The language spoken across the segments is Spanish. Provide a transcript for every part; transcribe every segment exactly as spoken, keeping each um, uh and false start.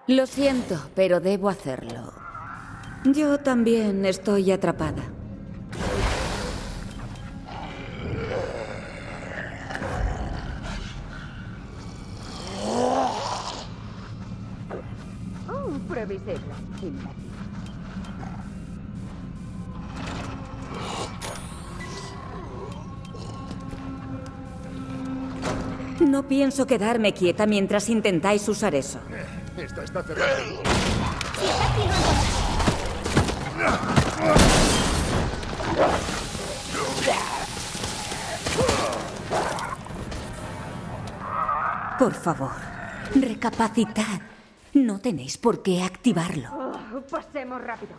Lo siento, pero debo hacerlo. Yo también estoy atrapada. Oh, pruébese la chimba. No pienso quedarme quieta mientras intentáis usar eso. Esta está cerrada. Por favor, recapacitad. No tenéis por qué activarlo. Oh, pasemos rápido.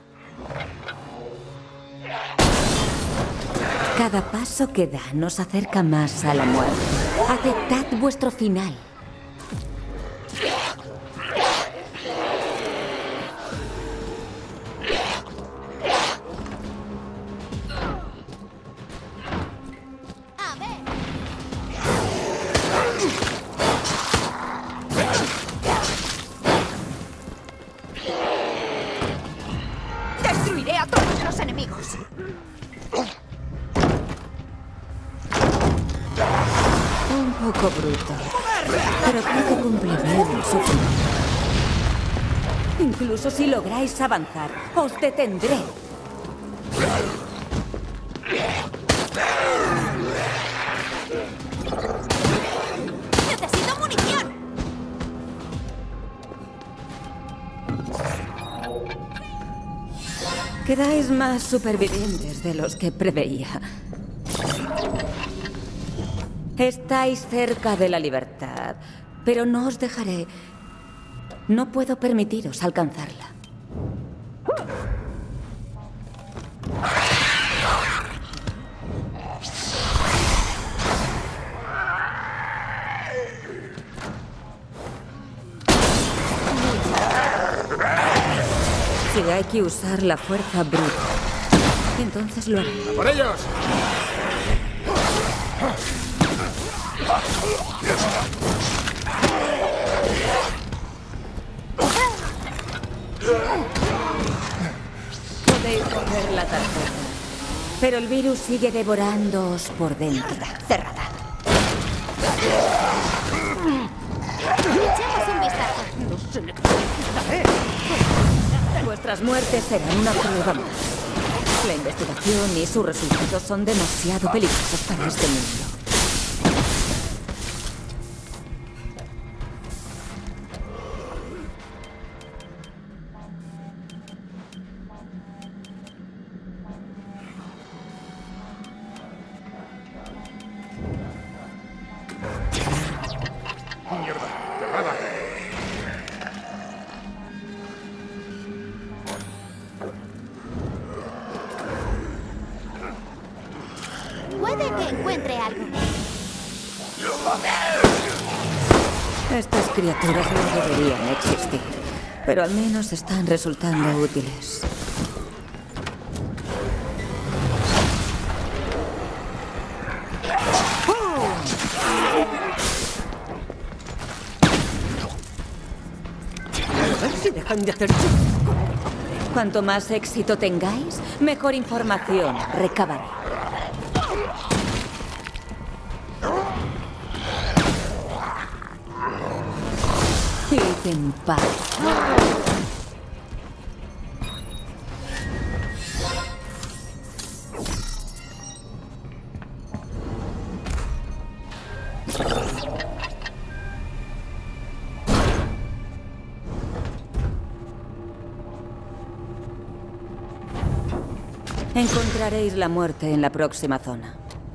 Cada paso que da nos acerca más a la muerte. Aceptad vuestro final. A ver. Destruiré a todos los enemigos. Un poco bruto, pero creo que cumple bien su fin. Incluso si lográis avanzar, os detendré. ¡Necesito munición! Quedáis más supervivientes de los que preveía. Estáis cerca de la libertad, pero no os dejaré. No puedo permitiros alcanzarla. Si hay que usar la fuerza bruta, entonces lo haré. ¡Por ellos! Podéis coger la tarjeta, pero el virus sigue devorándoos por dentro. Cerrada. Echemos un vistazo. Vuestras muertes serán una prueba más. La investigación y sus resultados son demasiado peligrosos para este mundo. ¡Mierda! ¡Cerrada! Puede que encuentre algo. Estas criaturas no deberían existir, pero al menos están resultando útiles. A ver si dejan de hacer... Cuanto más éxito tengáis, mejor información recabaré. Id en paz. Encontraréis la muerte en la próxima zona.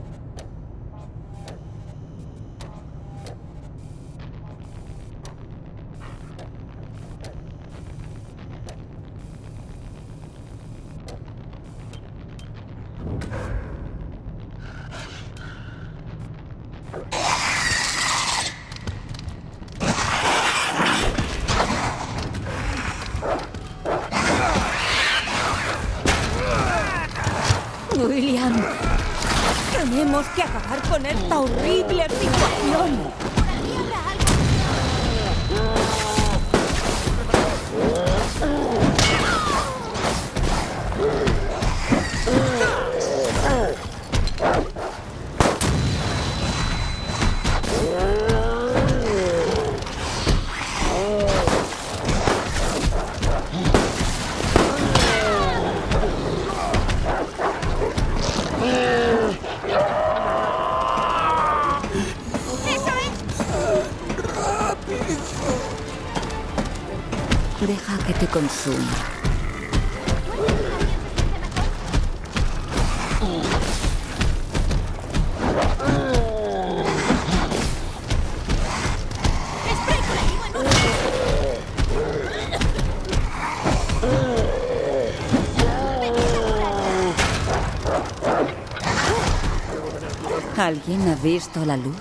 William, tenemos que acabar con esta horrible situación. Por aquí habrá algo. Deja que te consuma. ¿Alguien ha visto la luz?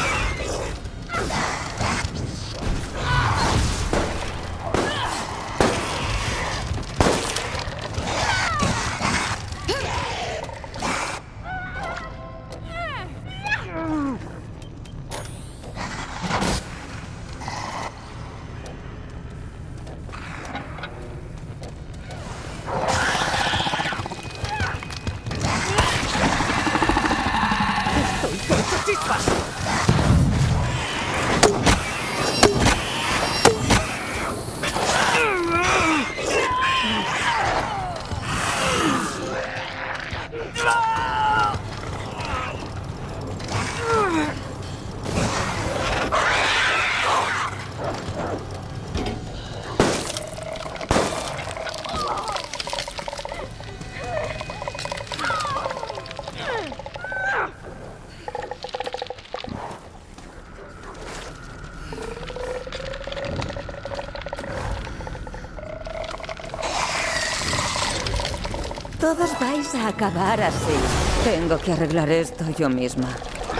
Todos vais a acabar así. Tengo que arreglar esto yo misma.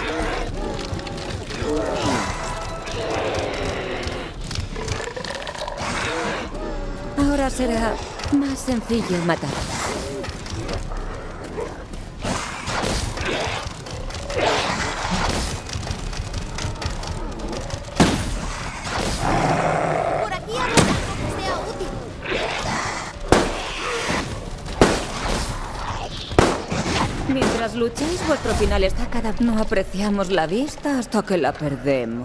Ahora será más sencillo matar. Por aquí hay algo que sea útil. Mientras lucháis, vuestro final está cada... No apreciamos la vista hasta que la perdemos.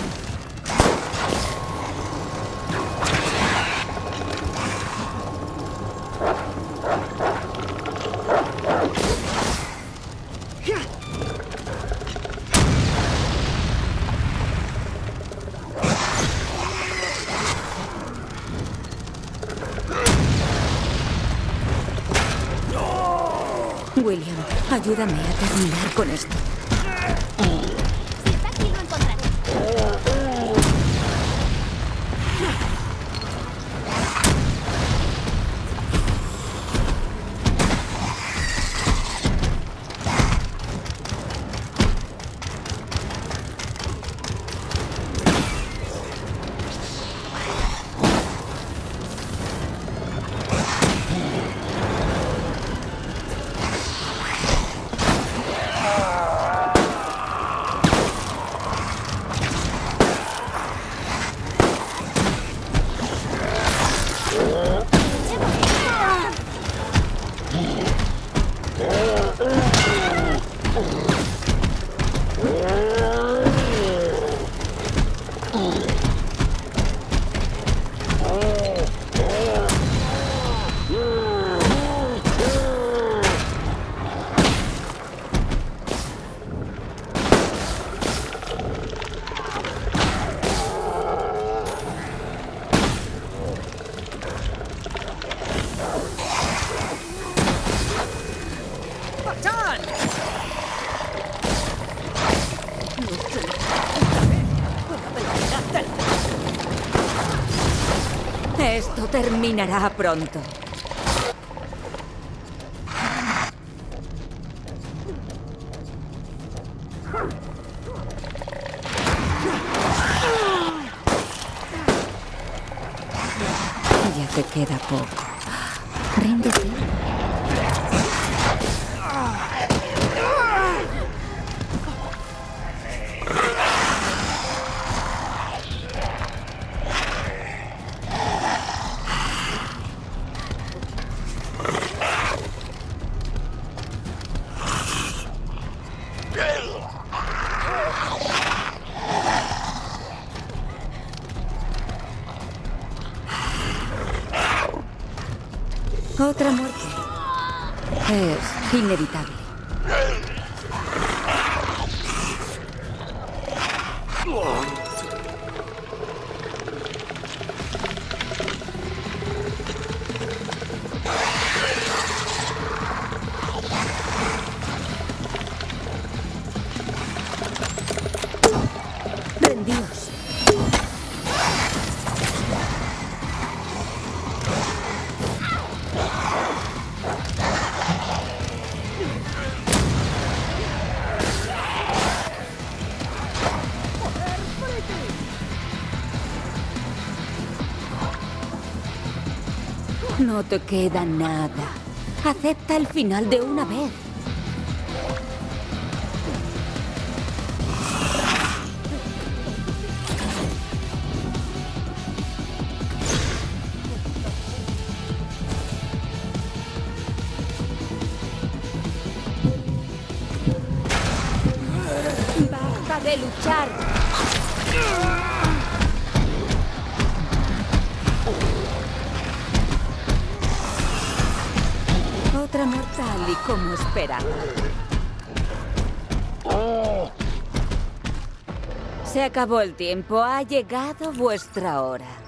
William, ayúdame a terminar con esto. Si está aquí, lo encontraré. Esto terminará pronto. Ya te queda poco. Ríndete. Otra muerte. Es inevitable. No te queda nada. Acepta el final de una vez. ¡Basta de luchar! Otra mortal y como esperaba. Se acabó el tiempo. Ha llegado vuestra hora.